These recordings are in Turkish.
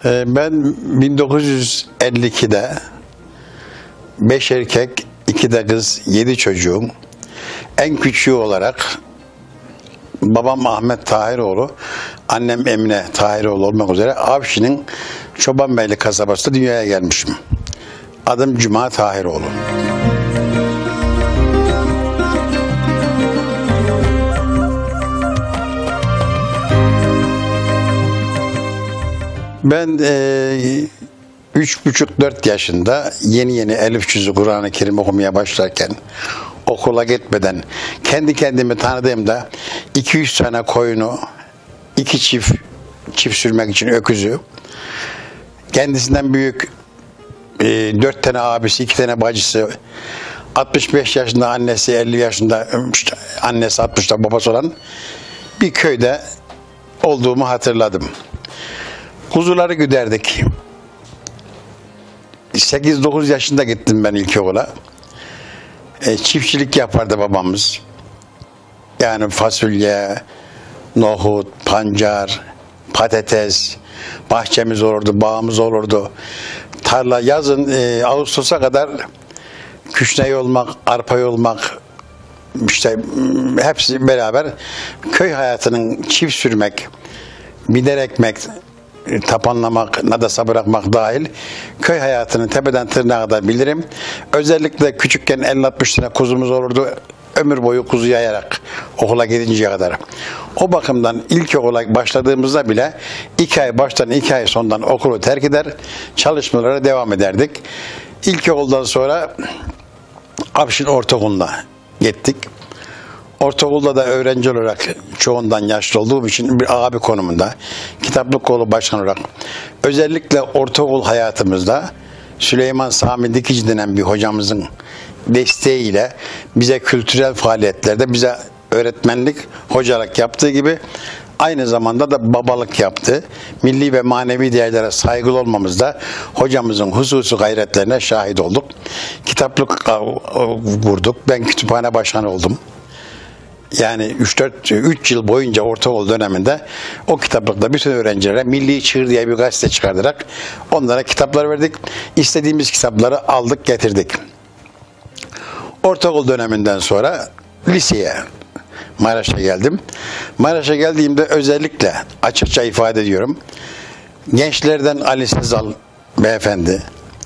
Ben 1952'de 5 erkek, 2 de kız, 7 çocuğum. En küçüğü olarak babam Ahmet Tahiroğlu, annem Emine Tahiroğlu olmak üzere Avşin'in Çobanbeyli kasabasında dünyaya gelmişim. Adım Cuma Tahiroğlu. Ben 3,5-4 yaşında yeni elif cüzü Kur'an-ı Kerim okumaya başlarken, okula gitmeden kendi kendimi tanıdığımda 200 tane koyunu, 2 çift sürmek için öküzü, kendisinden büyük 4 tane abisi, 2 tane bacısı, 65 yaşında annesi, 50 yaşında annesi, 60'da babası olan bir köyde olduğumu hatırladım. Kuzuları güderdik. 8-9 yaşında gittim ben ilkokula. Çiftçilik yapardı babamız. Yani fasulye, nohut, pancar, patates, bahçemiz olurdu, bağımız olurdu. Tarla yazın Ağustos'a kadar küşne yolmak, arpa yolmak, işte hepsi beraber köy hayatının çift sürmek, biber ekmek, tapanlamak, nadasa bırakmak dahil köy hayatını tepeden tırnağa kadar bilirim. Özellikle küçükken 50-60 tane kuzumuz olurdu. Ömür boyu kuzu yayarak okula gidinceye kadar. O bakımdan ilkokula başladığımızda bile 2 ay baştan 2 ay sondan okulu terk eder, çalışmalara devam ederdik. İlkokuldan sonra Avşin Ortaokulu'na gittik. Ortaokulda da öğrenci olarak çoğundan yaşlı olduğum için bir abi konumunda kitaplık kolu başkanı olarak özellikle ortaokul hayatımızda Süleyman Sami Dikici denen bir hocamızın desteğiyle bize kültürel faaliyetlerde bize öğretmenlik, hocalık yaptığı gibi aynı zamanda da babalık yaptı. Milli ve manevi değerlere saygılı olmamızda hocamızın hususi gayretlerine şahit olduk. Kitaplık kurduk. Ben kütüphane başkanı oldum. Yani 3 yıl boyunca ortaokul döneminde o kitaplıkta bütün öğrencilere Milli Çığır diye bir gazete çıkartarak onlara kitaplar verdik. İstediğimiz kitapları aldık, getirdik. Ortaokul döneminden sonra liseye, Maraş'a geldim. Maraş'a geldiğimde özellikle açıkça ifade ediyorum. Gençlerden Ali Sezal beyefendi,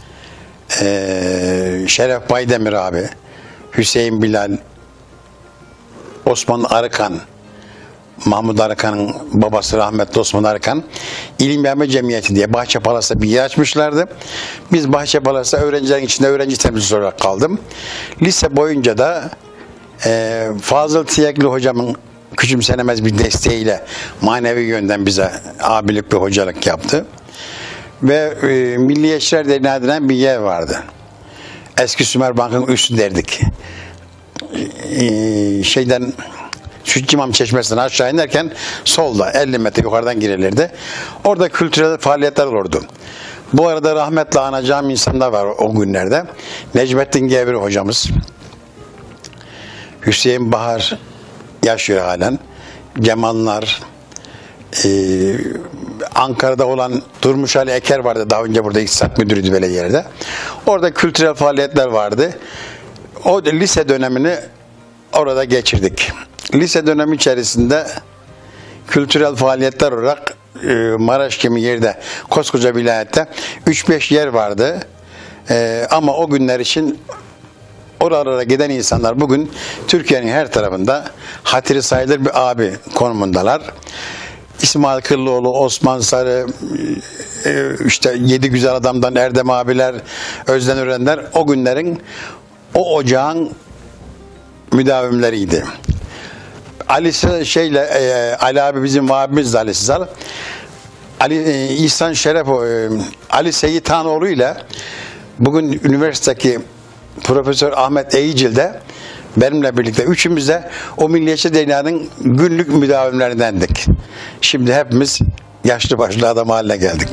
Şeref Baydemir abi, Hüseyin Bilal, Osman Arıkan, Mahmut Arıkan'ın babası rahmetli Osman Arıkan, İlim Yayma Cemiyeti diye Bahçepalas'ta bir yer açmışlardı. Biz Bahçepalas'ta öğrencilerin içinde öğrenci temsilcisi olarak kaldım. Lise boyunca da Fazıl Tiyekli hocamın küçümsenemez bir desteğiyle manevi yönden bize abilik bir hocalık yaptı. Ve Milliyetçiler Derneği denen bir yer vardı. Eski Sümer Bank'ın üstü derdik. Sütçimam Çeşmesi'nden aşağı inerken solda 50 metre yukarıdan girilirdi. Orada kültürel faaliyetler olurdu. Bu arada rahmetle anacağım insanlar var o günlerde. Necmettin Gevri hocamız, Hüseyin Bahar yaşıyor halen, Cemallar, Ankara'da olan Durmuş Ali Eker vardı, daha önce burada İktisat Müdürüydü belediyede. Orada kültürel faaliyetler vardı. O lise dönemini orada geçirdik. Lise dönemi içerisinde kültürel faaliyetler olarak Maraş gibi yerde, koskoca vilayette 3-5 yer vardı. Ama o günler için oralara giden insanlar bugün Türkiye'nin her tarafında hatırı sayılır bir abi konumundalar. İsmail Kırlıoğlu, Osman Sarı, işte 7 güzel adamdan Erdem abiler, Özden Örenler o günlerin, o ocağın müdavimleriydi. Ali abi bizim abimizdi Ali Sezal. İhsan Şeref, Ali Seyit Hanoğlu ile bugün üniversitedeki Profesör Ahmet Eğicil de benimle birlikte üçümüz de o Milliyetçi Derneği'nin günlük müdavimlerindendik. Şimdi hepimiz yaşlı başlı adam haline geldik.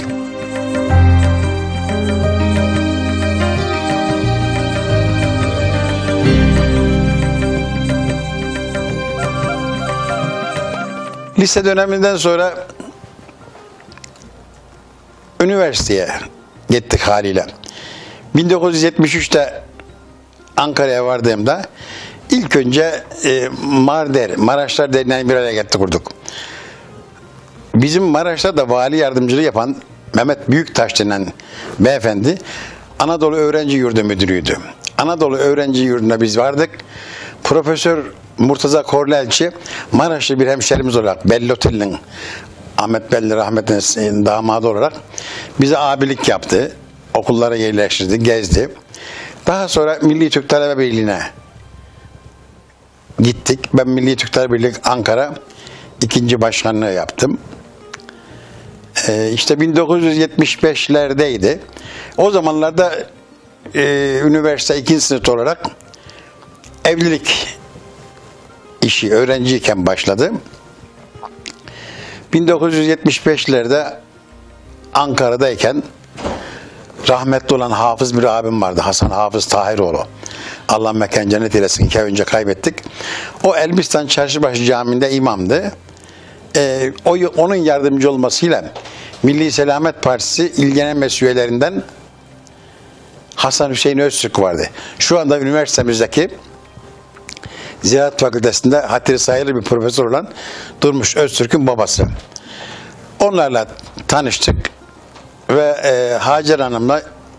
Lise döneminden sonra üniversiteye gittik haliyle. 1973'te Ankara'ya vardığımda ilk önce Maraşlar denilen bir araya kurduk. Bizim Maraş'ta da vali yardımcılığı yapan Mehmet Büyüktaş denen beyefendi Anadolu Öğrenci Yurdu müdürüydü. Anadolu Öğrenci Yurdu'na biz vardık. Profesör Murtaza Korlelçi Maraşlı bir hemşerimiz olarak Belli Otel'in Ahmet Belli rahmetinin damadı olarak bize abilik yaptı. Okullara yerleştirdi, gezdi. Daha sonra Milli Türk Talebe Birliği'ne gittik. Ben Milli Türk Talebe Birliği Ankara 2. başkanlığı yaptım. İşte 1975'lerdeydi. O zamanlarda üniversite 2. sınıf olarak evlilik işi öğrenciyken başladı. 1975'lerde Ankara'dayken rahmetli olan hafız bir abim vardı. Hasan Hafız Tahiroğlu. Allah mekan cennet eylesin. 2 ay önce kaybettik. O Elbistan Çarşıbaşı Camii'nde imamdı. Onun yardımcı olmasıyla Milli Selamet Partisi İl Genel Meclis üyelerinden Hasan Hüseyin Öztürk vardı. Şu anda üniversitemizdeki Ziraat Fakültesi'nde hatırı sayılır bir profesör olan Durmuş Öztürk'ün babası. Onlarla tanıştık ve Hacer Hanım'la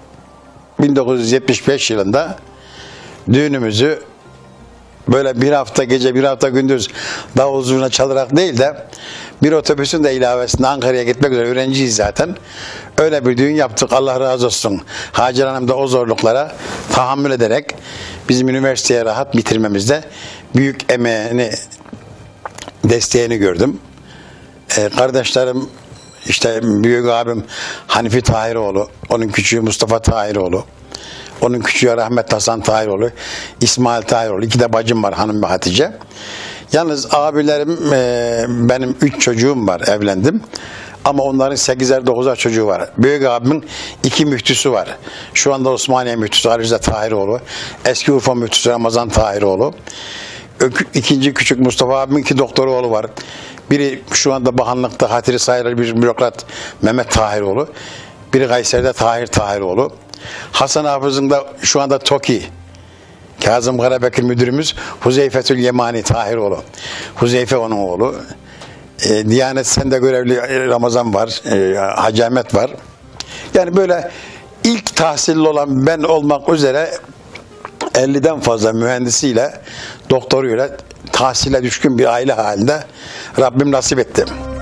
1975 yılında düğünümüzü böyle bir hafta gece bir hafta gündüz davul zurna çalarak değil de bir otobüsün de ilavesinde Ankara'ya gitmek üzere öğrenciyiz zaten. Öyle bir düğün yaptık. Allah razı olsun. Hacer Hanım da o zorluklara tahammül ederek bizim üniversiteye rahat bitirmemizde büyük emeğini, desteğini gördüm. Kardeşlerim işte büyük abim Hanifi Tahiroğlu, onun küçüğü Mustafa Tahiroğlu, onun küçüğü Rahmet Hasan Tahiroğlu, İsmail Tahiroğlu. 2 de bacım var, hanım ve Hatice. Yalnız abilerim, benim 3 çocuğum var, evlendim. Ama onların 8'er 9'ar çocuğu var. Büyük abimin 2 müftüsü var. Şu anda Osmaniye müftüsü Ali Rıza Tahiroğlu. Eski Urfa müftüsü Ramazan Tahiroğlu. 2. küçük Mustafa abimin 2 doktor oğlu var. Biri şu anda bakanlıkta hatırı sayılır bir bürokrat Mehmet Tahiroğlu. Biri Kayseri'de Tahir Tahiroğlu. Hasan Hafız'ın da şu anda TOKİ Kazım Karabekir müdürümüz Huzeyfetül Yemani Tahiroğlu. Huzeyfe onun oğlu. Diyanet Sen'de görevli Ramazan var. Hacı Ahmet var. Yani böyle ilk tahsilli olan ben olmak üzere 50'den fazla mühendisiyle, doktoruyla tahsile düşkün bir aile halinde Rabbim nasip etti.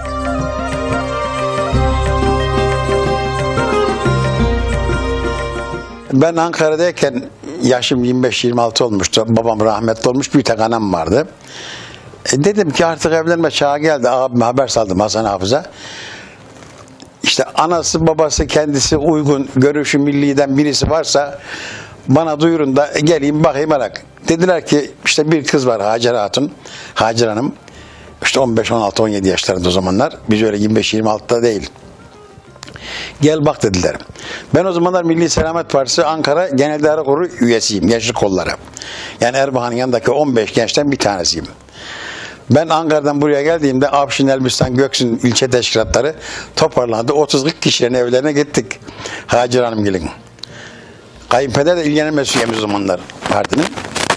Ben Ankara'dayken yaşım 25-26 olmuştu. Babam rahmetli olmuş. Bir tek anam vardı. Dedim ki artık evlenme çağı geldi. Abime haber saldım, Hasan Hafız'a. İşte anası babası kendisi uygun, görüşü milliden birisi varsa bana duyurun da geleyim bakayım alak. Dediler ki işte bir kız var Hacer Hatun, Hacer Hanım. İşte 15, 16, 17 yaşlarında o zamanlar. Biz öyle 25-26'da değil. Gel bak dediler. Ben o zamanlar Milli Selamet Partisi Ankara Genel İdare Kurulu üyesiyim. Gençlik kolları. Yani Erbakan'ın yanındaki 15 gençten bir tanesiyim. Ben Ankara'dan buraya geldiğimde Afşin, Elbistan, Göksun ilçe teşkilatları toparlandı. 30-40 kişilerin evlerine gittik. Hacer Hanımgil'in. Kayınpeder de İl Genel Meclis üyemiz o zamanlar partinin.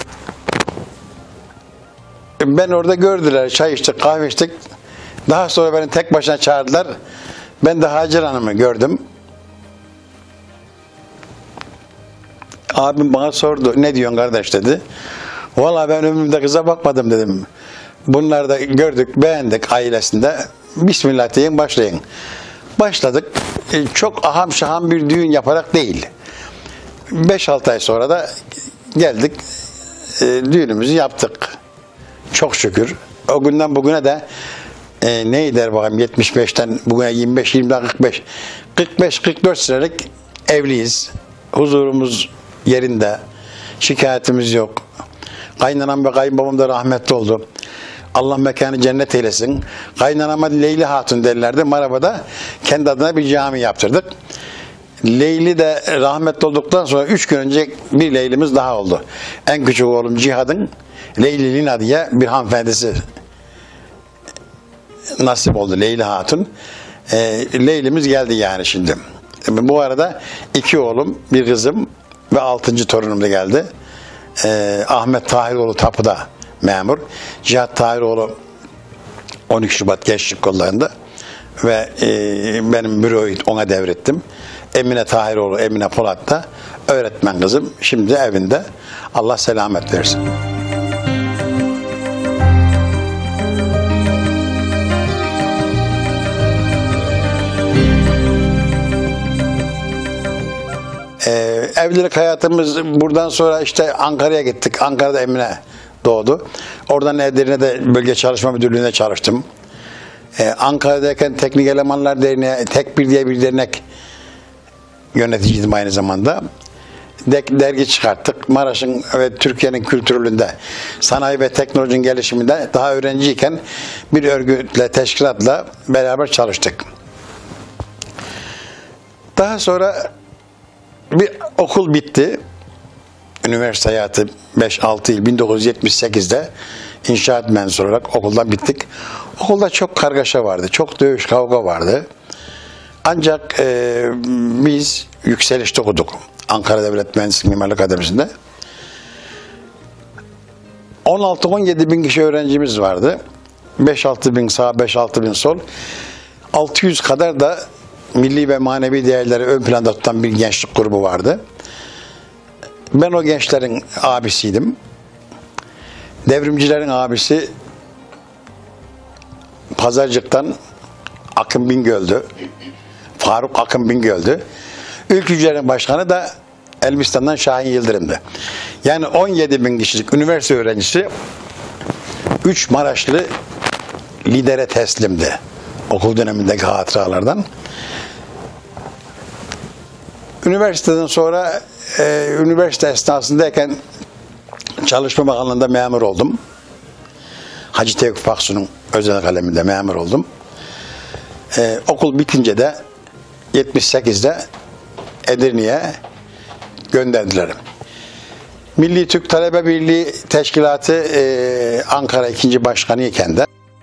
Ben orada gördüler. Çay içtik, kahve içtik. Daha sonra beni tek başına çağırdılar. Ben de Hacer Hanım'ı gördüm. Abim bana sordu. Ne diyorsun kardeş dedi. Vallahi ben ömrümde kıza bakmadım dedim. Bunları da gördük, beğendik ailesinde. Bismillah deyin, başlayın. Başladık. Çok aham şaham bir düğün yaparak değil. 5-6 ay sonra da geldik. Düğünümüzü yaptık. Çok şükür. O günden bugüne de ne der bakayım 75'ten bugüne 25, 20, 45. 45-44 senelik evliyiz. Huzurumuz yerinde. Şikayetimiz yok. Kaynanam ve kayınbabam da rahmetli oldu. Allah mekanı cennet eylesin. Kaynanama Leyli Hatun derlerdi. Maraba'da kendi adına bir cami yaptırdık. Leyli de rahmetli olduktan sonra 3 gün önce bir Leylimiz daha oldu. En küçük oğlum Cihad'ın Leyli Lina diye bir hanımefendisi nasip oldu Leyli Hatun. Leylimiz geldi yani şimdi. Bu arada 2 oğlum, bir kızım ve 6. torunum da geldi. Ahmet Tahiroğlu Tapu'da memur. Cihat Tahiroğlu 12 Şubat Gençlik Kolları'nda ve benim büroyu ona devrettim. Emine Tahiroğlu, Emine Polat da öğretmen kızım. Şimdi evinde. Allah selamet versin. Evlilik hayatımız buradan sonra işte Ankara'ya gittik. Ankara'da Emine doğdu. Oradan Edirne'de Bölge Çalışma Müdürlüğü'nde çalıştım. Ankara'dayken Teknik Elemanlar Derneği, Tekbir diye bir dernek yöneticiydim aynı zamanda. Dergi çıkarttık. Maraş'ın ve Türkiye'nin kültüründe, sanayi ve teknolojinin gelişiminde daha öğrenciyken bir örgütle, teşkilatla beraber çalıştık. Daha sonra bir okul bitti. Üniversite hayatı 5-6 yıl 1978'de inşaat mühendisi olarak okuldan bittik. Okulda çok kargaşa vardı. Çok dövüş, kavga vardı. Ancak biz yükselişte okuduk. Ankara Devlet Mühendislik Mimarlık Akademisi'nde. 16-17 bin kişi öğrencimiz vardı. 5-6 bin sağ, 5-6 bin sol. 600 kadar da milli ve manevi değerleri ön planda tutan bir gençlik grubu vardı. Ben o gençlerin abisiydim. Devrimcilerin abisi Pazarcık'tan Akın Bingöl'dü. Faruk Akın Bingöl'dü. Ülkücülerin başkanı da Elbistan'dan Şahin Yıldırım'dı. Yani 17 bin kişilik üniversite öğrencisi 3 Maraşlı lidere teslimdi. Okul dönemindeki hatıralardan. Üniversiteden sonra üniversite esnasındayken Çalışma Bakanlığı'nda memur oldum. Hacı Tevfik Paksu'nun özel kaleminde memur oldum. Okul bitince de 78'de Edirne'ye gönderdiler. Milli Türk Talebe Birliği Teşkilatı Ankara 2. Başkanı iken de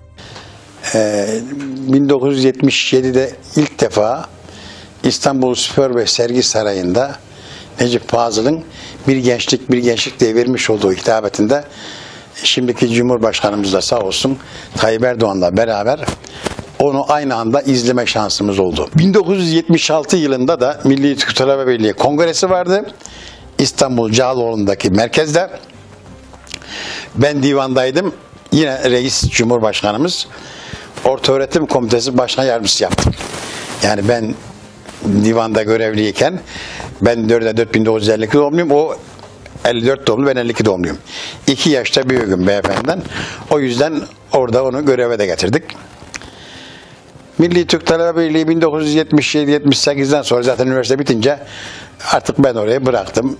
1977'de ilk defa İstanbul Spor ve Sergi Sarayı'nda Necip Fazıl'ın bir gençlik diye vermiş olduğu hitabetinde şimdiki Cumhurbaşkanımız da sağ olsun Tayyip Erdoğan'la beraber onu aynı anda izleme şansımız oldu. 1976 yılında da Milli Türk Talebe Birliği Kongresi vardı. İstanbul Cağaloğlu'ndaki merkezde. Ben divandaydım. Yine reis Cumhurbaşkanımız Ortaöğretim Komitesi Başkan Yardımcısı yaptı. Yani ben divanda görevliyken ben 1952 doğumluyum. O 54 doğumlu, ben 52 doğumluyum. 2 yaşta büyüğüm beyefendiden. O yüzden orada onu göreve de getirdik. Milli Türk Talebe Birliği 1977-78'den sonra zaten üniversite bitince artık ben orayı bıraktım.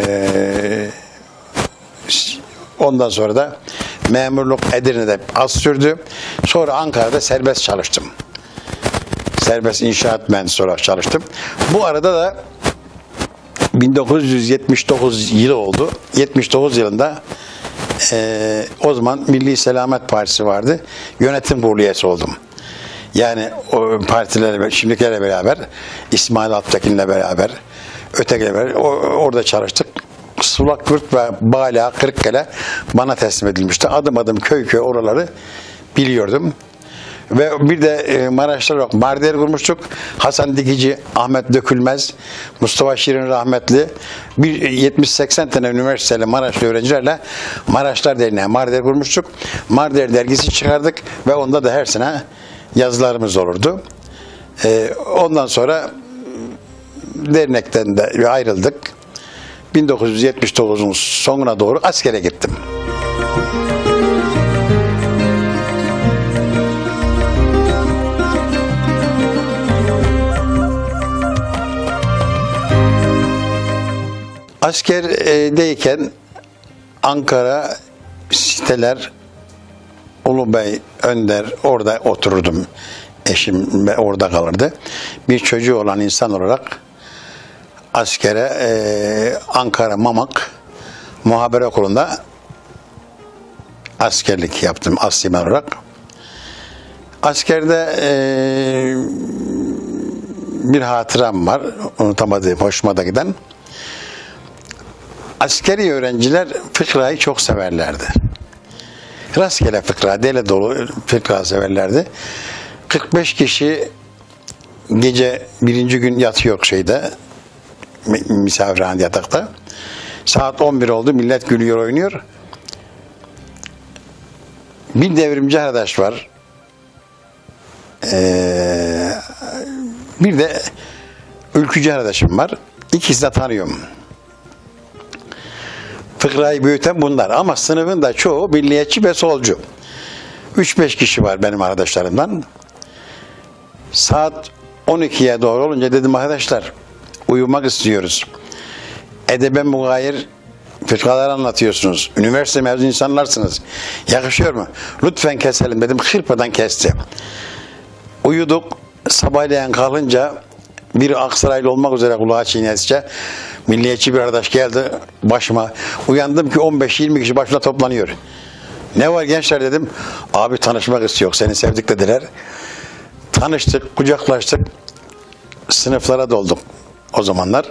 Ondan sonra da memurluk Edirne'de az sürdü. Sonra Ankara'da serbest çalıştım. Serbest inşaat mühendisi olarak çalıştım. Bu arada da 1979 yılı oldu. 79 yılında o zaman Milli Selamet Partisi vardı. Yönetim kurulu üyesi oldum. Yani o partilerle, şimdikilerle beraber, İsmail Alptekin'le beraber, ötekilerle beraber orada çalıştık. Sulak Kürt ve Bala, Kırıkkale bana teslim edilmişti. Adım adım köy köy oraları biliyordum. Ve bir de Maraş'ta yok. Marder kurmuştuk. Hasan Dikici, Ahmet Dökülmez, Mustafa Şirin rahmetli. Bir 70-80 tane üniversiteli Maraşlı öğrencilerle Maraşlar Derneği Marder kurmuştuk. Marder dergisi çıkardık ve onda da her sene yazılarımız olurdu. Ondan sonra dernekten de ayrıldık. 1979'un sonuna doğru askere gittim. Askerdeyken Ankara siteler, Ulubey, Önder, orada otururdum. Eşim orada kalırdı. Bir çocuğu olan insan olarak askere Ankara Mamak Muhabere Okulu'nda askerlik yaptım aslimen olarak. Askerde bir hatıram var. Unutamadığım, hoşuma da giden. Askeri öğrenciler fıkrayı çok severlerdi. Rastgele fıkra, deli dolu fıkra severlerdi. 45 kişi gece birinci gün yatıyor misafirhane yatakta. Saat 11 oldu, millet gülüyor, oynuyor. Bir devrimci arkadaş var. Bir de ülkücü arkadaşım var. İkisi de tanıyorum. Fıkrayı büyüten bunlar. Ama sınıfın da çoğu milliyetçi ve solcu. 3-5 kişi var benim arkadaşlarımdan. Saat 12'ye doğru olunca dedim arkadaşlar uyumak istiyoruz. Edebe mugayir fıkralar anlatıyorsunuz. Üniversite mezun insanlarsınız. Yakışıyor mu? Lütfen keselim dedim. Hırpadan kesti. Uyuduk. Sabahleyin kalınca bir Aksaraylı olmak üzere kulağa çiğnedikçe milliyetçi bir arkadaş geldi başıma. Uyandım ki 15-20 kişi başına toplanıyor. Ne var gençler dedim. Abi tanışmak istiyor. Seni sevdik dediler. Tanıştık, kucaklaştık. Sınıflara dolduk o zamanlar.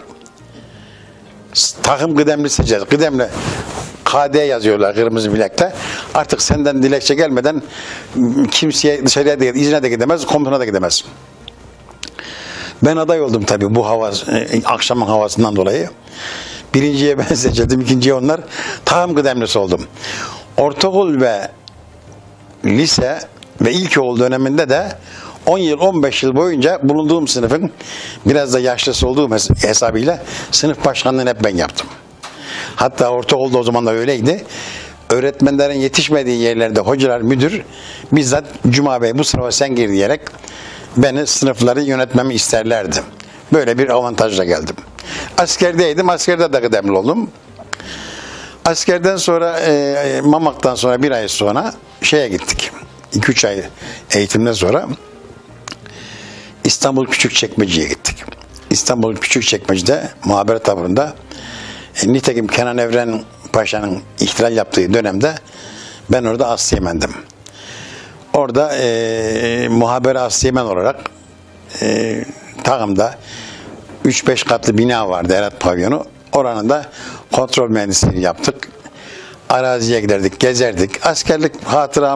Takım kıdemli seçeceğiz. Kıdemli KD yazıyorlar kırmızı bilekte. Artık senden dilekçe gelmeden kimseye dışarıya da izine de gidemez, komutana da gidemez. Ben aday oldum tabii bu akşamın havasından dolayı. Birinciye ben seçildim, ikinciye onlar. Takım kıdemlisi oldum. Ortaokul ve lise ve ilkokul döneminde de 10 yıl, 15 yıl boyunca bulunduğum sınıfın biraz da yaşlısı olduğum hesabıyla sınıf başkanlığını hep ben yaptım. Hatta ortaokulda o zamanlar öyleydi. Öğretmenlerin yetişmediği yerlerde hocalar, müdür bizzat Cuma Bey bu sınıfa sen gir diyerek beni sınıfları yönetmemi isterlerdi. Böyle bir avantajla geldim. Askerdeydim. Askerde de kıdemli oldum. Askerden sonra Mamak'tan sonra bir ay sonra şeye gittik. 2-3 ay eğitimden sonra İstanbul Küçükçekmece'ye gittik. İstanbul Küçükçekmece'de muhabere taburunda nitekim Kenan Evren Paşa'nın ihtilal yaptığı dönemde ben orada asteğmendim. Orada muhabere asteğmen olarak takımda 3-5 katlı bina vardı Erat Pavyonu. Oranın da kontrol mühendisliğini yaptık. Araziye giderdik, gezerdik. Askerlik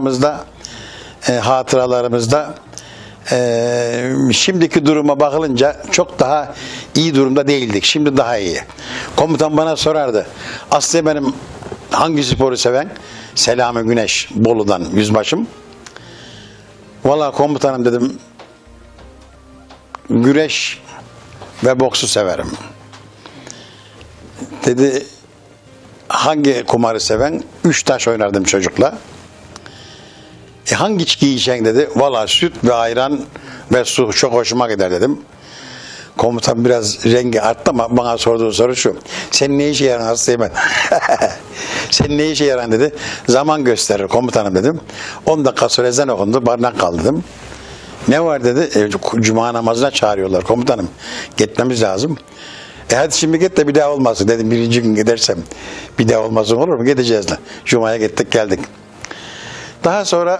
hatıralarımızda şimdiki duruma bakılınca çok daha iyi durumda değildik. Şimdi daha iyi. Komutan bana sorardı. Aslında benim hangi sporu seven? Selami Güneş, Bolu'dan yüzbaşım. Vallahi komutanım dedim, güreş ve boksu severim. Dedi, hangi kumarı seven? 3 taş oynardım çocukla. Hangi içki yiyeceksin dedi. Vallahi süt ve ayran ve su çok hoşuma gider dedim. Komutan biraz rengi arttı ama bana sorduğu soru şu. Sen ne işe yaran hastayım ben? Sen ne işe yaran dedi. Zaman gösterir komutanım dedim. 10 dakika sonra ezan okundu. Barınak kaldı dedim. Ne var dedi. Cuma namazına çağırıyorlar komutanım. Gitmemiz lazım. Hadi şimdi git de bir daha olmasın dedim. Birinci gün gidersem bir daha olmasın olur mu? Gideceğiz. Cuma'ya gittik geldik. Daha sonra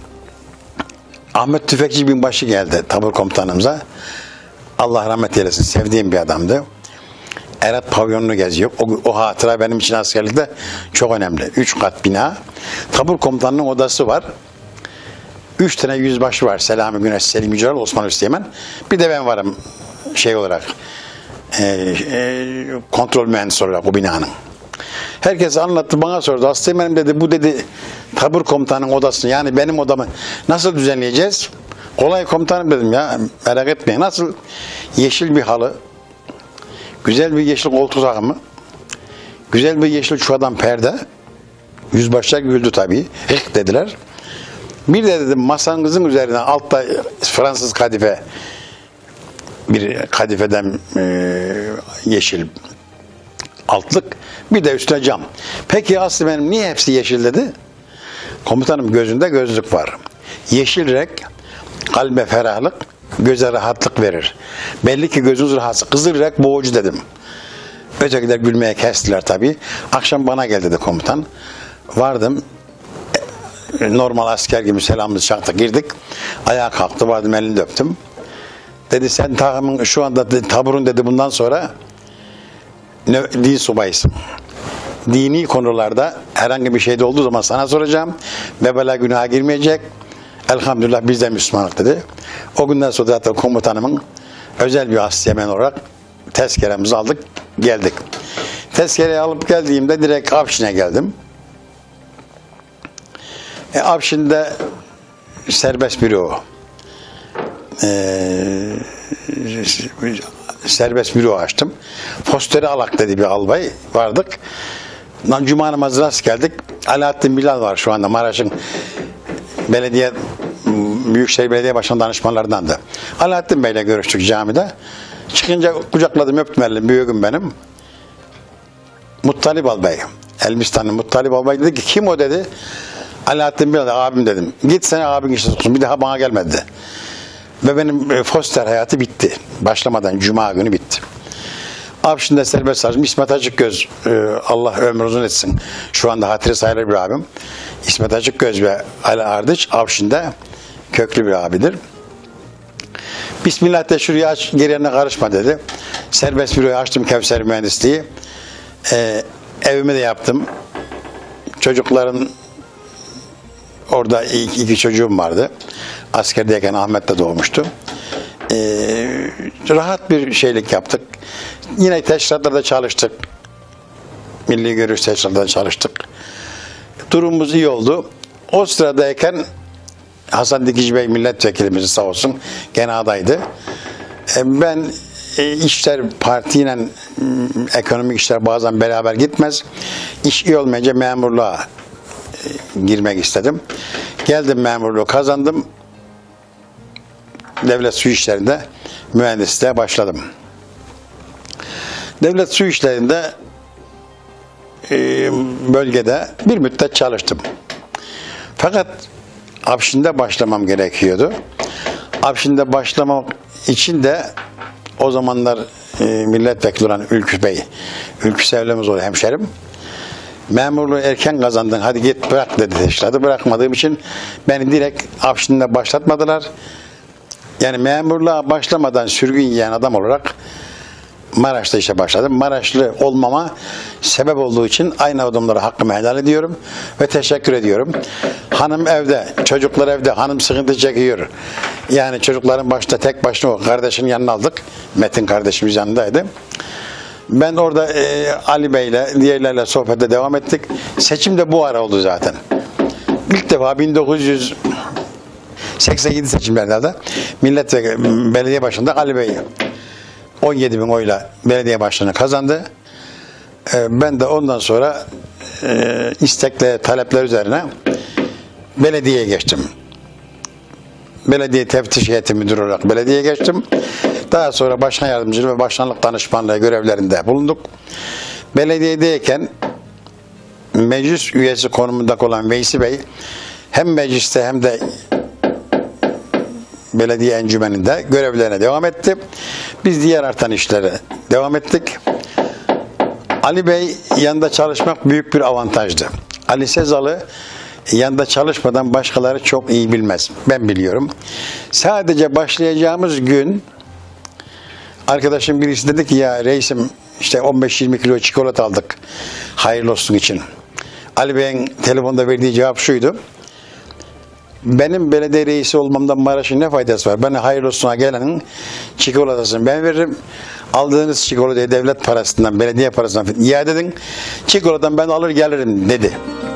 Ahmet Tüfekçi Binbaşı geldi tabur komutanımıza. Allah rahmet eylesin. Sevdiğim bir adamdı. Erat Pavyonunu geziyor. O hatıra benim için askerlikte çok önemli. 3 kat bina. Tabur komutanının odası var. 3 tane yüzbaşı var. Selami Güneş, Selim Yücel, Osman Üsteğmen. Bir de ben varım olarak kontrol mühendisi olarak o binanın. Herkes anlattı, bana sordu. Asteğmenim dedi, bu dedi tabur komutanının odasını, yani benim odamı nasıl düzenleyeceğiz? Kolay komutanım dedim ya, merak etmeyin. Nasıl? Yeşil bir halı, güzel bir yeşil koltuk takımı, güzel bir yeşil çuvadan perde. Yüzbaşlar güldü tabii. Hık dediler. Bir de dedim masanızın üzerine altta Fransız kadife, bir kadifeden yeşil altlık, bir de üstüne cam. Peki Aslı benim niye hepsi yeşil dedi? Komutanım gözünde gözlük var. Yeşil renk kalbe ferahlık, göze rahatlık verir. Belli ki gözünüz rahatsız. Kızıl renk boğucu dedim. Ötekiler gülmeye kestiler tabii. Akşam bana gel dedi komutan. Vardım. Normal asker gibi selamımızı çaktık, girdik. Ayağa kalktı, vardım, elini öptüm. Dedi sen takımın şu anda taburun dedi bundan sonra din subayısın. Dini konularda herhangi bir şeyde olduğu zaman sana soracağım. Vebala günaha girmeyecek. Elhamdülillah biz de Müslümanlık dedi. O günden sonra zaten komutanımın özel bir asteğmen olarak tezkeremizi aldık geldik. Tezkereyi alıp geldiğimde direkt Afşin'e geldim. Afşin'de serbest büro. Serbest büro açtım. Fosteri Alak dedi bir albay. Vardık. Cuma namazına rast geldik. Alaaddin Bilal var şu anda Maraş'ın Büyükşehir Belediye Başkanı danışmanlarından da. Alaaddin Bey'le görüştük camide. Çıkınca kucakladım, öptüm elini, büyüğüm benim. Muttalip Albay. Elbistan'ın Muttalip Albay dedi ki kim o dedi. Alaaddin Bilal abim dedim. Git sen abin işte tutsun. Bir daha bana gelmedi. Ve benim foster hayatı bitti. Başlamadan Cuma günü bitti. Afşin'de serbest savcım İsmet Açıkgöz, Allah ömrü uzun etsin. Şu anda hatırı sayılır bir abim. İsmet Açıkgöz ve Ali Ardıç Afşin'de köklü bir abidir. Bismillah de şuraya aç, gerilerine karışma dedi. Serbest büroyu açtım, Kevser Mühendisliği. Evimi de yaptım. Çocukların orada iki çocuğum vardı. Askerdeyken Ahmet de doğmuştu. Rahat bir şeylik yaptık. Yine teşkilatlarda çalıştık. Milli Görüş teşkilatlarda çalıştık. Durumumuz iyi oldu. O sıradayken Hasan Dikici Bey milletvekilimiz sağ olsun gene adaydı. Ben işler partiyle ekonomik işler bazen beraber gitmez. İş iyi olmayınca memurluğa girmek istedim. Geldim, memurluğu kazandım. Devlet Su İşleri'nde mühendisliğe başladım. Devlet Su İşleri'nde bölgede bir müddet çalıştım. Fakat Afşin'de başlamam gerekiyordu. Afşin'de başlamak için de o zamanlar milletvekili olan Ülkü Bey, Ülkü Sevlemizoğlu hemşerim, memurluğu erken kazandın hadi git bırak dedi teşkilatı. Bırakmadığım için beni direkt Afşin'de başlatmadılar. Yani memurluğa başlamadan sürgün yiyen adam olarak Maraş'ta işe başladım. Maraşlı olmama sebep olduğu için aynı adamlara hakkımı helal ediyorum ve teşekkür ediyorum. Hanım evde, çocuklar evde, hanım sıkıntı çekiyor. Yani çocukların başta tek başına o kardeşinin yanına aldık. Metin kardeşimiz yanındaydı. Ben orada Ali Bey'le, diğerlerle sohbete devam ettik. Seçim de bu ara oldu zaten. İlk defa 1987 seçimlerde belediye başında Ali Bey 17 bin oyla belediye başkanı kazandı. Ben de ondan sonra istekle talepler üzerine belediyeye geçtim. Belediye teftiş heyeti müdürü olarak belediyeye geçtim. Daha sonra başkan yardımcılığı ve başkanlık danışmanlığı görevlerinde bulunduk. Belediyedeyken meclis üyesi konumunda olan Veysi Bey hem mecliste hem de belediye encümeninde görevlerine devam etti. Biz diğer artan işlere devam ettik. Ali Bey yanında çalışmak büyük bir avantajdı. Ali Sezalı yanında çalışmadan başkaları çok iyi bilmez. Ben biliyorum. Sadece başlayacağımız gün arkadaşım birisi dedi ki ya reisim işte 15-20 kilo çikolata aldık hayırlı olsun için. Ali Bey'in telefonda verdiği cevap şuydu. Benim belediye reisi olmamdan Maraş'ın ne faydası var? Bana hayırlı olsuna gelenin çikolatasını ben veririm. Aldığınız çikolatayı devlet parasından, belediye parasından iade edin. Çikolatadan ben alır gelirim dedi.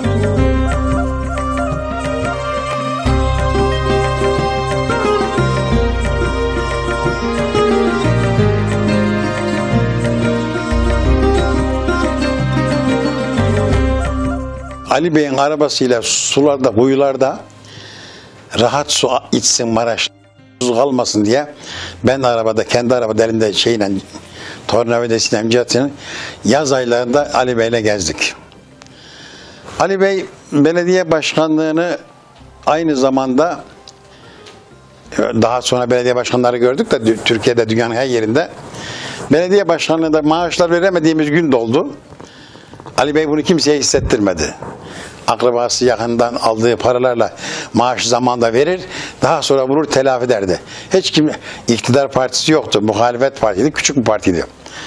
Ali Bey'in arabasıyla sularda, kuyularda rahat su içsin Maraş, su kalmasın diye ben arabada, kendi arabada elinde şeyle, tornavidesiyle, emciyatıyla yaz aylarında Ali Bey'le gezdik. Ali Bey belediye başkanlığını aynı zamanda daha sonra belediye başkanları gördük de Türkiye'de, dünyanın her yerinde belediye başkanlığında maaşlar veremediğimiz gün doldu. Ali Bey bunu kimseye hissettirmedi. akrabası yakından aldığı paralarla maaş zamanında verir, daha sonra vurur telafi ederdi. Hiç kim, iktidar partisi yoktu, muhalefet partiydi, küçük bir partiydi.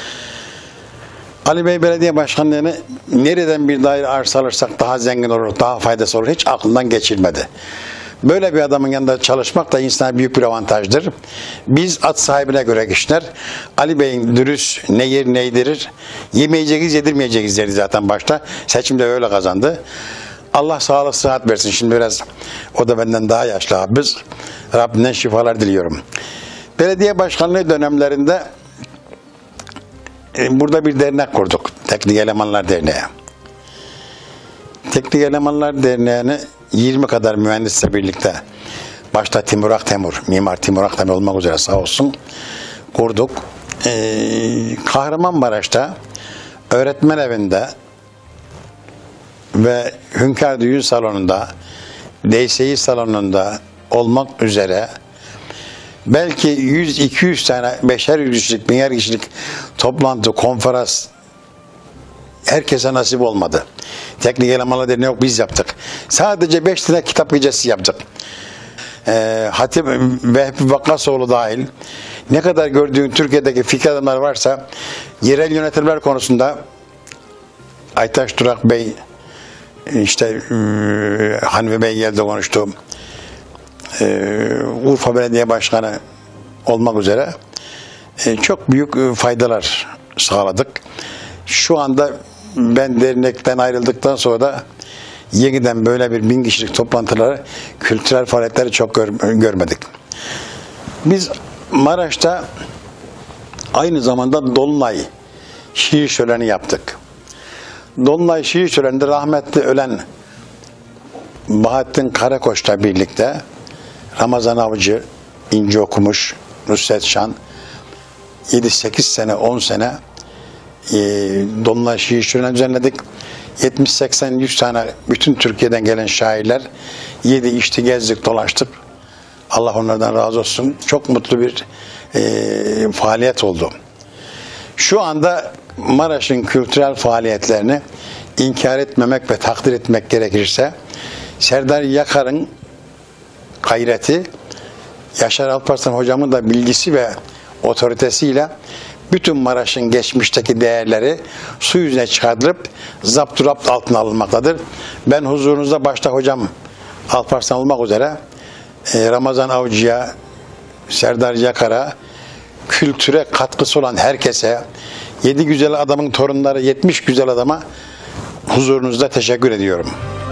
Ali Bey Belediye Başkanlığı'nı nereden bir daire arsa alırsak daha zengin olur, daha faydası olur hiç aklından geçirmedi. Böyle bir adamın yanında çalışmak da insana büyük bir avantajdır. Biz at sahibine göre kişiler. Ali Bey'in dürüst ne yer ne yedirir, yemeyeceğiz yedirmeyeceğiz dedi zaten başta. Seçimde öyle kazandı. Allah sağlık sıhhat versin. Şimdi biraz o da benden daha yaşlı abimiz. Rabbinden şifalar diliyorum. Belediye başkanlığı dönemlerinde burada bir dernek kurduk. Teknik Elemanlar Derneği. Teknik Elemanlar Derneği'ni 20 kadar mühendisle birlikte başta Timur Aktemur, Mimar Timur Aktemur olmak üzere sağ olsun kurduk. Kahramanmaraş'ta öğretmen evinde ve Hünkar Düğün Salonu'nda, DSİ salonunda olmak üzere belki 100-200 tane 5'er kişilik, 1000'er kişilik toplantı, konferans herkese nasip olmadı. Teknik Elemanlar Derneği yok, biz yaptık. Sadece 5 tane kitap gecesi yaptık. Hatip Vehbi Vakkasoğlu dahil ne kadar gördüğün Türkiye'deki fikir adamları varsa yerel yönetimler konusunda Aytaş Durak Bey, işte Hanvi Bey geldi konuştu. Urfa Belediye Başkanı olmak üzere çok büyük faydalar sağladık. Şu anda ben dernekten ayrıldıktan sonra da yeniden böyle bir 1000 kişilik toplantıları, kültürel faaliyetleri çok görmedik. Biz Maraş'ta aynı zamanda Dolunay şiir şöleni yaptık. Dolunay şiir şöleninde rahmetli ölen Bahattin Karakoç'la birlikte Ramazan Avcı, İnci Okumuş, Nusret Şan 7-8 sene, 10 sene Dolunay şiir şöleni düzenledik. 70-80-100 tane bütün Türkiye'den gelen şairler yedi, içti, gezdik, dolaştık. Allah onlardan razı olsun. Çok mutlu bir faaliyet oldu. Şu anda Maraş'ın kültürel faaliyetlerini inkar etmemek ve takdir etmek gerekirse Serdar Yakar'ın gayreti, Yaşar Alparslan hocamın da bilgisi ve otoritesiyle bütün Maraş'ın geçmişteki değerleri su yüzüne çıkartılıp zapturapt altına alınmaktadır. Ben huzurunuzda başta hocam Alparslan olmak üzere Ramazan Avcı'ya, Serdar Yakar'a, kültüre katkısı olan herkese, 7 güzel adamın torunları 70 güzel adama huzurunuzda teşekkür ediyorum.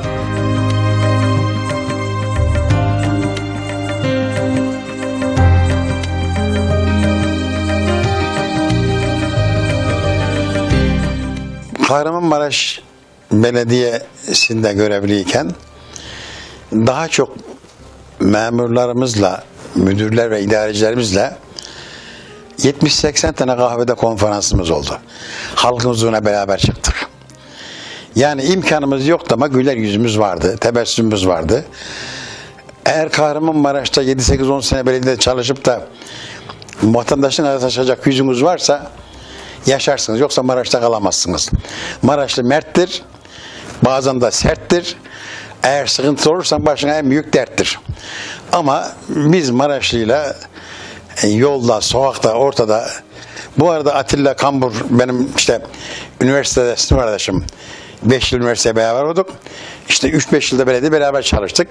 Kahramanmaraş Belediyesi'nde görevliyken daha çok memurlarımızla, müdürler ve idarecilerimizle 70-80 tane kahvede konferansımız oldu. Halkın huzuruna beraber çıktık. Yani imkanımız yoktu ama güler yüzümüz vardı, tebessümümüz vardı. Eğer Kahramanmaraş'ta 7-8-10 sene belediyede çalışıp da vatandaşın arasına taşacak yüzünüz varsa yaşarsınız. Yoksa Maraş'ta kalamazsınız. Maraşlı merttir, bazen de serttir. Eğer sıkıntı olursa başına en büyük derttir. Ama biz Maraşlı'yla yolda, sokakta, ortada. Bu arada Atilla Kambur benim işte üniversitede sınıf arkadaşım. 5 yıl üniversiteye beraber olduk. İşte 3-5 yılda belediye beraber çalıştık.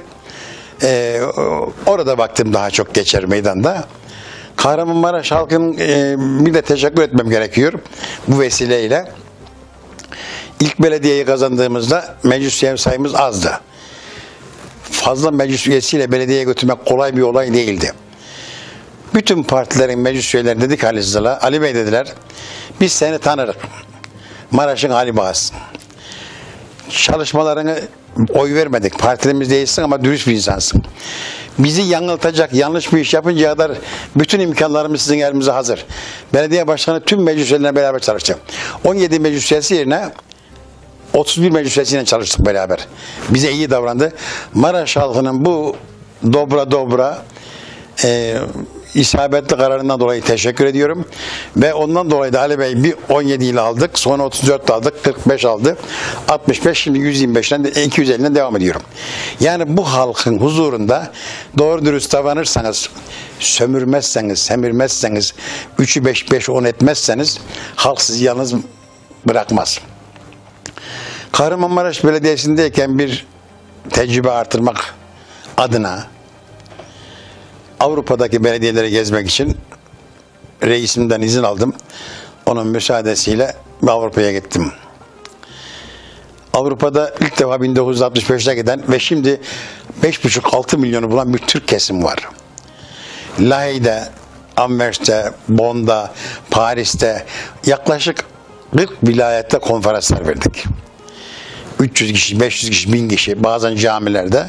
Orada vaktim daha çok geçer meydanda. Kahramanmaraş halkının bir de teşekkür etmem gerekiyor bu vesileyle. İlk belediyeyi kazandığımızda meclis üye sayımız azdı. Fazla meclis üyesiyle belediyeye götürmek kolay bir olay değildi. Bütün partilerin meclis üyeleri dedik Ali Bey dediler, biz seni tanırız. Maraş'ın Ali Bağısın. Çalışmalarını oy vermedik. Partilerimiz değilsin ama dürüst bir insansın. Bizi yanıltacak, yanlış bir iş yapıncaya kadar bütün imkanlarımız sizin elimize hazır. Belediye başkanı tüm meclis üyelerine beraber çalıştı. 17 meclis üyesi yerine 31 meclis üyesiyle çalıştık beraber. Bize iyi davrandı. Maraş halkının bu dobra isabetli kararından dolayı teşekkür ediyorum. Ve ondan dolayı da Ali Bey bir 17 ile aldık. Sonra 34 aldık. 45 aldı. 65, şimdi 125'den 250'den devam ediyorum. Yani bu halkın huzurunda doğru dürüst davranırsanız, sömürmezseniz, semirmezseniz, 3'ü 5, 10 etmezseniz halk sizi yalnız bırakmaz. Kahramanmaraş Belediyesi'ndeyken bir tecrübe artırmak adına Avrupa'daki belediyeleri gezmek için reisimden izin aldım. Onun müsaadesiyle Avrupa'ya gittim. Avrupa'da ilk defa 1965'te giden ve şimdi 5,5-6 milyonu bulan bir Türk kesim var. Lahey'de, Anvers'te, Bonn'da, Paris'te yaklaşık 40 vilayette konferanslar verdik. 300 kişi, 500 kişi, 1000 kişi, bazen camilerde.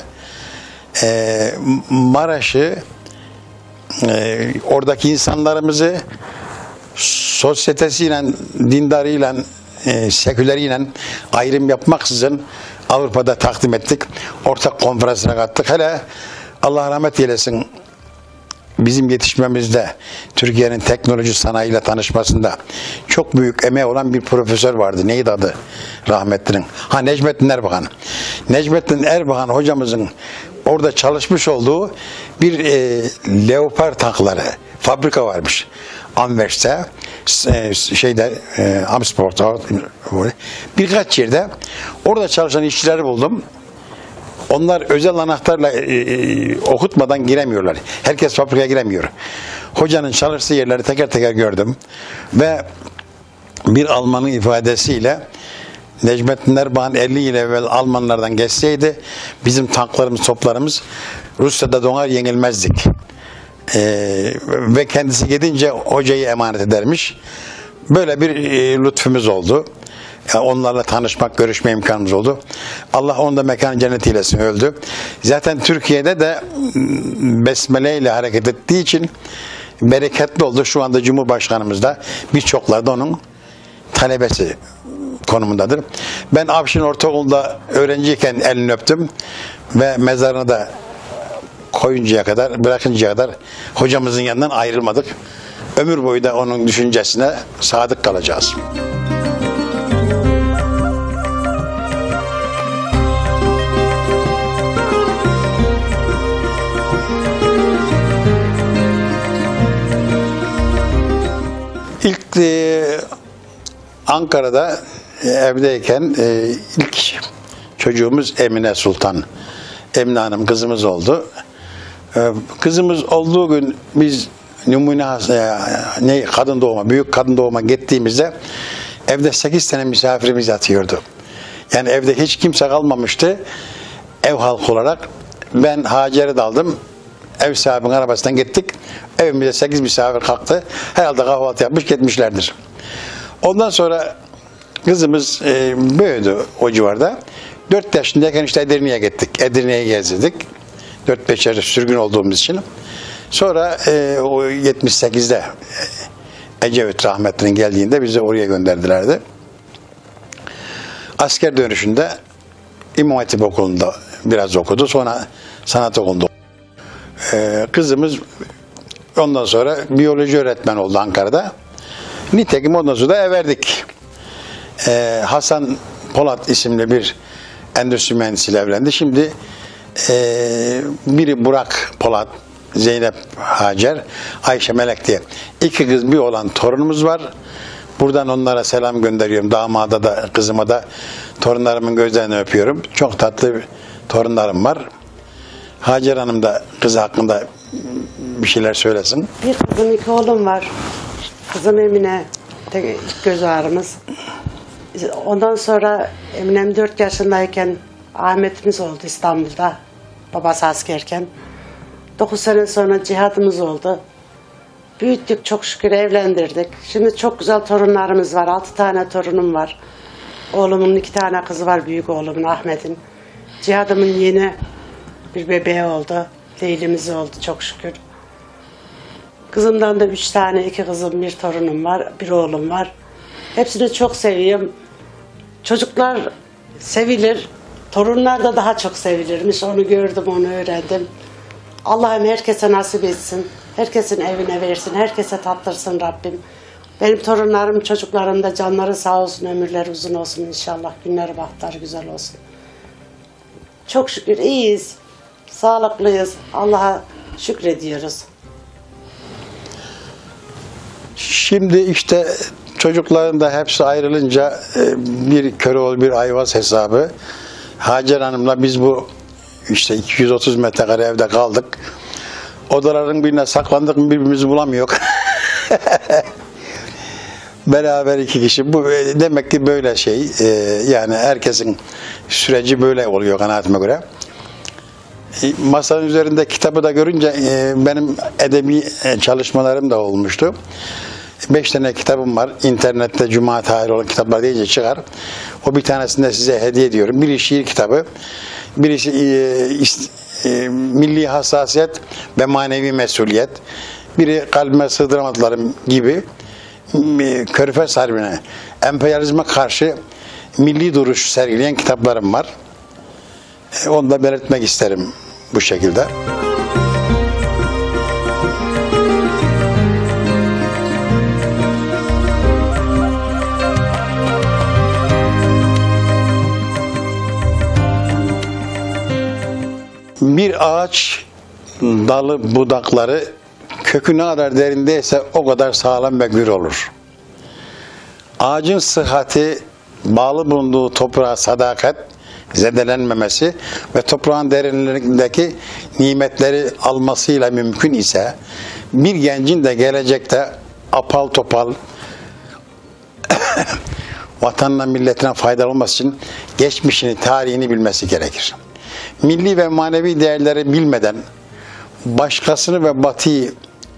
Maraş'ı, oradaki insanlarımızı sosyetesiyle, dindarıyla, seküleriyle ayrım yapmaksızın Avrupa'da takdim ettik. Ortak konferansına kattık. Hele Allah rahmet eylesin, bizim yetişmemizde, Türkiye'nin teknoloji sanayiyle tanışmasında çok büyük emeği olan bir profesör vardı. Neydi adı rahmetlinin? Necmettin Erbakan. Necmettin Erbakan hocamızın orada çalışmış olduğu bir Leopard tankları fabrika varmış. Anvers'te, Amsport'ta, birkaç yerde orada çalışan işçileri buldum. Onlar özel anahtarla okutmadan giremiyorlar. Herkes fabrikaya giremiyor. Hocanın çalıştığı yerleri teker teker gördüm. Ve bir Almanın ifadesiyle Necmettin Erbakan 50 yıl evvel Almanlardan geçseydi bizim tanklarımız, toplarımız Rusya'da donar, yenilmezdik. Ve kendisi gidince hocayı emanet edermiş. Böyle bir lütfumuz oldu. Onlarla tanışmak, görüşme imkanımız oldu. Allah onu da mekan cennet eylesin, öldü. Zaten Türkiye'de de besmele ile hareket ettiği için bereketli oldu. Şu anda Cumhurbaşkanımız da birçokları da onun talebesi konumundadır. Ben Afşin Ortaokulu'nda öğrenciyken elini öptüm ve mezarına da koyuncaya kadar, bırakıncaya kadar hocamızın yanından ayrılmadık. Ömür boyu da onun düşüncesine sadık kalacağız. İlk Ankara'da evdeyken ilk çocuğumuz Emine Sultan. Emine Hanım kızımız oldu. Kızımız olduğu gün biz kadın doğuma, büyük kadın doğuma gittiğimizde evde 8 tane misafirimiz yatıyordu. Yani evde hiç kimse kalmamıştı. Ev halkı olarak ben Hacer'i de aldım. Ev sahibinin arabasından gittik. Evimizde 8 misafir kalktı. Herhalde kahvaltı yapmış gitmişlerdir. Ondan sonra kızımız büyüdü o civarda. 4 yaşındayken işte Edirne'ye gittik. Edirne'yi gezdirdik. 4-5 yaş sürgün olduğumuz için. Sonra o 78'de Ecevit rahmetlinin geldiğinde bizi oraya gönderdilerdi. Asker dönüşünde İmam Hatip Okulu'nda biraz okudu. Sonra sanat okulunda. Kızımız ondan sonra biyoloji öğretmeni oldu Ankara'da. Nitekim ondan sonra da ev verdik. Hasan Polat isimli bir endüstri mühendisiyle evlendi. Şimdi biri Burak Polat, Zeynep Hacer, Ayşe Melek diye 2 kız bir oğlan torunumuz var. Buradan onlara selam gönderiyorum. Damada da kızıma da torunlarımın gözlerini öpüyorum. Çok tatlı torunlarım var. Hacer Hanım da kızı hakkında bir şeyler söylesin. Bir kızım, 2 oğlum var. Kızım Emine, ilk göz ağrımız. Ondan sonra Eminem 4 yaşındayken Ahmet'imiz oldu İstanbul'da. Babası askerken. 9 sene sonra cihadımız oldu. Büyüttük, çok şükür evlendirdik. Şimdi çok güzel torunlarımız var. 6 tane torunum var. Oğlumun 2 tane kızı var, büyük oğlumun Ahmet'in. Cihadımın yeni bir bebeği oldu. Leylimiz oldu çok şükür. Kızımdan da 3 tane, 2 kızım, 1 torunum var, 1 oğlum var. Hepsini çok seviyorum. Çocuklar sevilir, torunlar da daha çok sevilirmiş. Onu gördüm, onu öğrendim. Allah'ım herkese nasip etsin. Herkesin evine versin, herkese tattırsın Rabbim. Benim torunlarım, çocuklarım da canları sağ olsun, ömürleri uzun olsun inşallah. Günleri bahtları güzel olsun. Çok şükür iyiyiz, sağlıklıyız. Allah'a şükrediyoruz. Şimdi işte çocukların da hepsi ayrılınca bir Köroğlu bir Ayvaz hesabı. Hacer Hanım'la biz bu işte 230 metrekare evde kaldık. Odaların birine saklandık mı birbirimizi bulamıyor. Beraber iki kişi. Bu demek ki böyle şey. Yani herkesin süreci böyle oluyor kanaatime göre. Masanın üzerinde kitabı da görünce benim edebi çalışmalarım da olmuştu. 5 tane kitabım var. İnternette Cuma Tahiroğlu kitaplar deyince çıkar. O bir tanesini de size hediye ediyorum. Biri şiir kitabı, birisi milli hassasiyet ve manevi mesuliyet, biri kalbime sığdıramadıklarım gibi Körfez Harbi'ne, emperyalizme karşı milli duruş sergileyen kitaplarım var. Onu da belirtmek isterim bu şekilde. Bir ağaç dalı, budakları kökü ne kadar derindeyse o kadar sağlam ve gür olur. Ağacın sıhhati, bağlı bulunduğu toprağa sadakat, zedelenmemesi ve toprağın derinliğindeki nimetleri almasıyla mümkün ise bir gencin de gelecekte apal topal vatanına milletine faydalı olması için geçmişini, tarihini bilmesi gerekir. Milli ve manevi değerleri bilmeden başkasını ve batıyı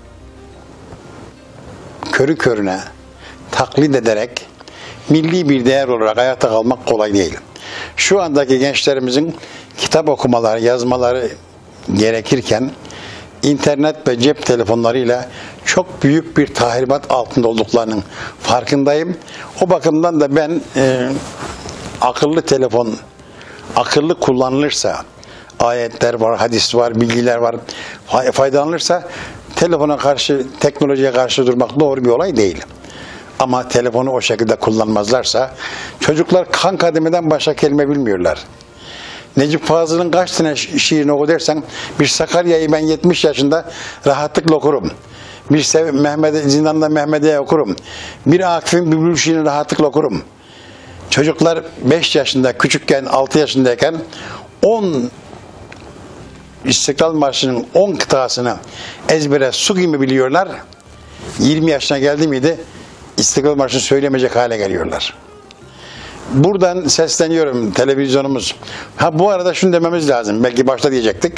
körü körüne taklit ederek milli bir değer olarak hayatta kalmak kolay değil. Şu andaki gençlerimizin kitap okumaları, yazmaları gerekirken internet ve cep telefonlarıyla çok büyük bir tahribat altında olduklarının farkındayım. O bakımdan da ben akıllı telefon akıllı kullanılırsa, ayetler var, hadis var, bilgiler var, faydalanırsa telefona karşı, teknolojiye karşı durmak doğru bir olay değil. Ama telefonu o şekilde kullanmazlarsa çocuklar kan kademeden başka kelime bilmiyorlar. Necip Fazıl'ın kaç tane şiirini oku dersen bir Sakarya'yı ben 70 yaşında rahatlıkla okurum. Bir Zindan'da Mehmediye okurum. Bir Akif'in Bülbül şiirini rahatlıkla okurum. Çocuklar 5 yaşında, küçükken, 6 yaşındayken 10 İstiklal Marşı'nın 10 kıtasını ezbere su gibi biliyorlar. 20 yaşına geldi miydi İstiklal Marşı'nı söylemeyecek hale geliyorlar. Buradan sesleniyorum televizyonumuz. Bu arada şunu dememiz lazım. Belki başta diyecektik.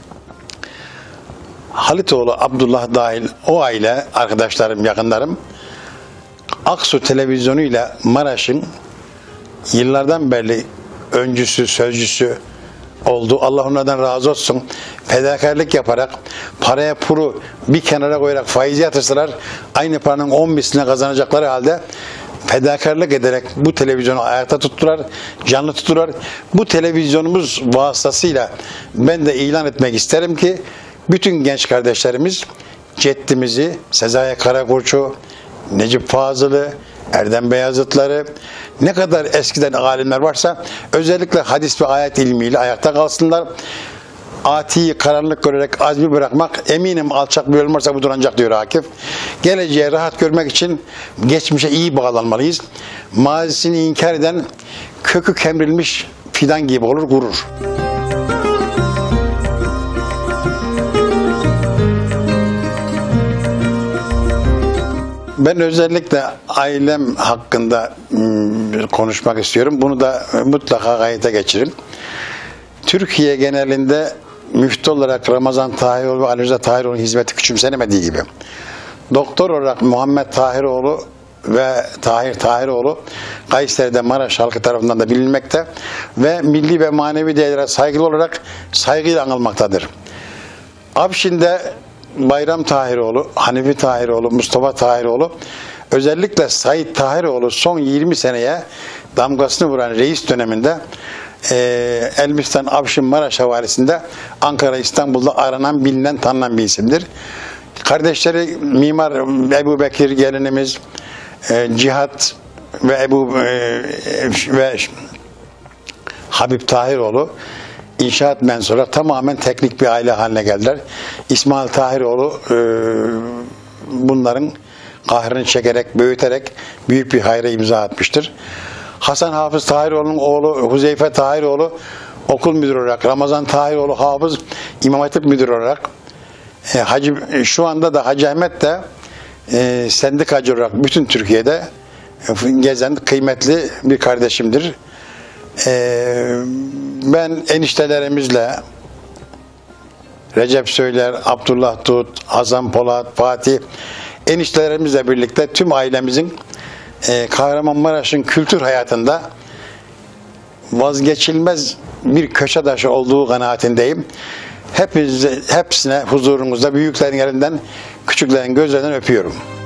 Halitoğlu, Abdullah dahil o aile, arkadaşlarım, yakınlarım Aksu televizyonu ile Maraş'ın yıllardan beri öncüsü, sözcüsü oldu. Allah onlardan razı olsun. Fedakarlık yaparak, paraya puru bir kenara koyarak faizi yatırsalar aynı paranın 10 misline kazanacakları halde fedakarlık ederek bu televizyonu ayakta tuttular, canlı tuttular. Bu televizyonumuz vasıtasıyla ben de ilan etmek isterim ki bütün genç kardeşlerimiz ceddimizi, Sezai Karakoç'u, Necip Fazıl'ı, Erdem Beyazıtları, ne kadar eskiden alimler varsa özellikle hadis ve ayet ilmiyle ayakta kalsınlar. Atiyi karanlık görerek azmi bırakmak, eminim alçak bir ölüm varsa budur ancak diyor Akif. Geleceğe rahat görmek için geçmişe iyi bağlanmalıyız. Mazisini inkar eden kökü kemrilmiş fidan gibi olur, gurur. Ben özellikle ailem hakkında konuşmak istiyorum. Bunu da mutlaka kayıta geçirin. Türkiye genelinde müftü olarak Ramazan Tahiroğlu ve Ali Rıza Tahiroğlu'nun hizmeti küçümsenemediği gibi doktor olarak Muhammed Tahiroğlu ve Tahir Tahiroğlu Kayseri'de Maraş halkı tarafından da bilinmekte ve milli ve manevi değerlere saygılı olarak saygıyla anılmaktadır. Afşin'de Bayram Tahiroğlu, Hanifi Tahiroğlu, Mustafa Tahiroğlu, özellikle Said Tahiroğlu son 20 seneye damgasını vuran reis döneminde Elbistan Afşin Maraş havalisinde Ankara, İstanbul'da aranan, bilinen, tanınan bir isimdir. Kardeşleri Mimar Ebu Bekir gelinimiz, Cihat ve ve Habib Tahiroğlu inşaat mensuru tamamen teknik bir aile haline geldiler. İsmail Tahiroğlu bunların kahrını çekerek, büyüterek büyük bir hayra imza atmıştır. Hasan Hafız Tahiroğlu'nun oğlu Huzeyfe Tahiroğlu okul müdürü olarak, Ramazan Tahiroğlu Hafız İmam Hatip müdürü olarak, şu anda da Hacı Ahmet de sendikacı olarak bütün Türkiye'de gezen kıymetli bir kardeşimdir. Ben eniştelerimizle Recep Söyler, Abdullah Tut, Hasan Polat, Fatih eniştelerimizle birlikte tüm ailemizin Kahramanmaraş'ın kültür hayatında vazgeçilmez bir köşe taşı olduğu kanaatindeyim. Hepsine huzurunuzda büyüklerin elinden, küçüklerin gözlerinden öpüyorum.